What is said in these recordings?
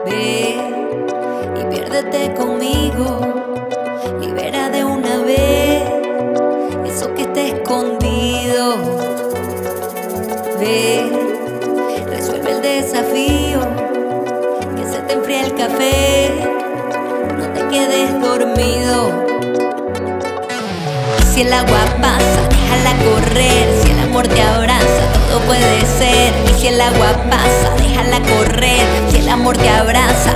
Ve y piérdete conmigo, libera de una vez eso que está escondido. Ve, resuelve el desafío, que se te enfría el café, no te quedes dormido. Y si el agua pasa, déjala correr, si el amor te abraza, todo puede ser. Y si el agua pasa, déjala correr, si el amor te abraza.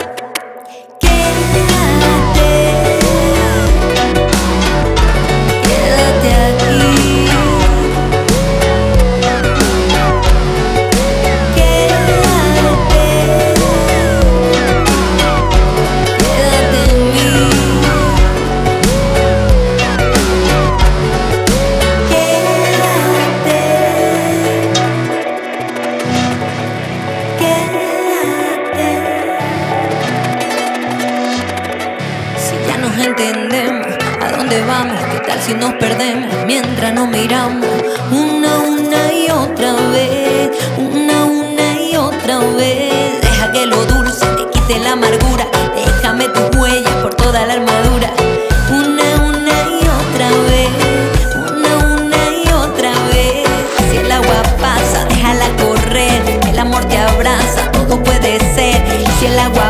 Entendemos a dónde vamos, qué tal si nos perdemos mientras nos miramos una y otra vez, una y otra vez. Deja que lo dulce te quite la amargura, déjame tus huellas por toda la armadura. Una y otra vez, una y otra vez. Si el agua pasa, déjala correr, el amor te abraza, todo puede ser. Si el agua